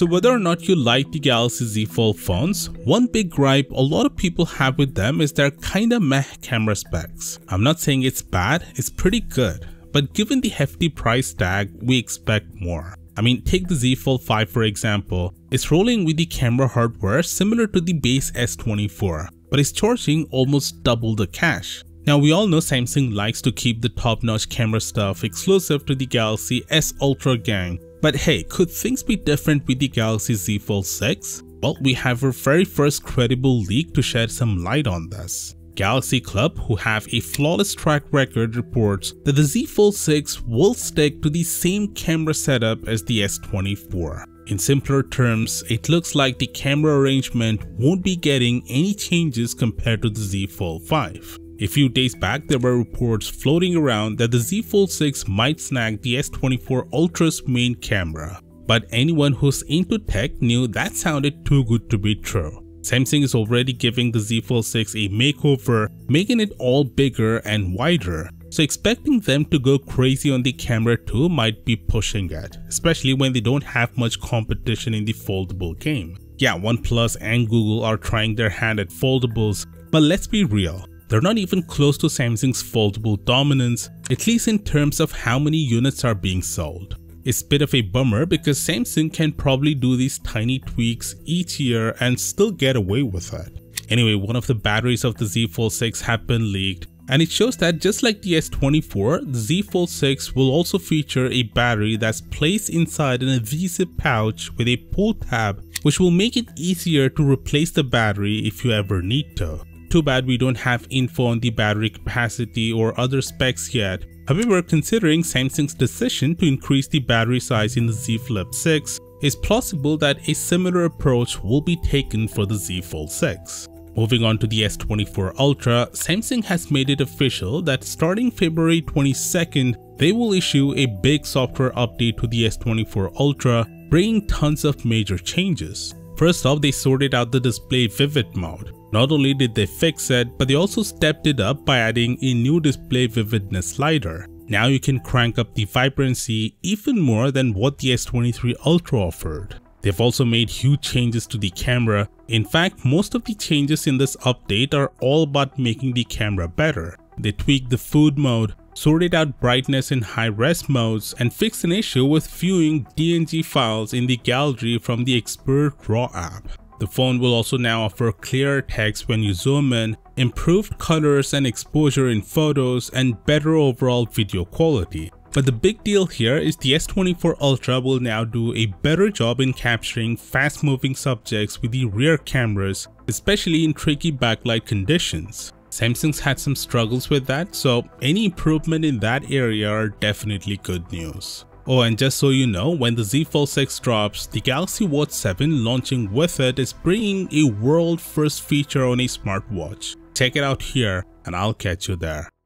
So whether or not you like the Galaxy Z Fold phones, one big gripe a lot of people have with them is their kinda meh camera specs. I'm not saying it's bad, it's pretty good, but given the hefty price tag, we expect more. I mean, take the Z Fold 5 for example. It's rolling with the camera hardware similar to the base S24, but it's charging almost double the cash. Now we all know Samsung likes to keep the top-notch camera stuff exclusive to the Galaxy S Ultra gang. But hey, could things be different with the Galaxy Z Fold 6? Well, we have our very first credible leak to shed some light on this. Galaxy Club, who have a flawless track record, reports that the Z Fold 6 will stick to the same camera setup as the S24. In simpler terms, it looks like the camera arrangement won't be getting any changes compared to the Z Fold 5. A few days back, there were reports floating around that the Z Fold 6 might snag the S24 Ultra's main camera. But anyone who's into tech knew that sounded too good to be true. Samsung is already giving the Z Fold 6 a makeover, making it all bigger and wider. So expecting them to go crazy on the camera too might be pushing it, especially when they don't have much competition in the foldable game. Yeah, OnePlus and Google are trying their hand at foldables, but let's be real. They're not even close to Samsung's foldable dominance, at least in terms of how many units are being sold. It's a bit of a bummer because Samsung can probably do these tiny tweaks each year and still get away with it. Anyway, one of the batteries of the Z Fold 6 have been leaked, and it shows that just like the S24, the Z Fold 6 will also feature a battery that's placed inside an adhesive pouch with a pull tab, which will make it easier to replace the battery if you ever need to. Too bad we don't have info on the battery capacity or other specs yet. However, considering Samsung's decision to increase the battery size in the Z Flip 6, it's plausible that a similar approach will be taken for the Z Fold 6. Moving on to the S24 Ultra, Samsung has made it official that starting February 22nd, they will issue a big software update to the S24 Ultra, bringing tons of major changes. First off, they sorted out the display vivid mode. Not only did they fix it, but they also stepped it up by adding a new display vividness slider. Now you can crank up the vibrancy even more than what the S23 Ultra offered. They've also made huge changes to the camera. In fact, most of the changes in this update are all about making the camera better. They tweaked the food mode, sorted out brightness in high-res modes, and fixed an issue with viewing DNG files in the gallery from the Expert RAW app. The phone will also now offer clearer text when you zoom in, improved colors and exposure in photos, and better overall video quality. But the big deal here is the S24 Ultra will now do a better job in capturing fast-moving subjects with the rear cameras, especially in tricky backlight conditions. Samsung's had some struggles with that, so any improvement in that area are definitely good news. Oh, and just so you know, when the Z Fold 6 drops, the Galaxy Watch 7 launching with it is bringing a world first feature on a smartwatch. Check it out here and I'll catch you there.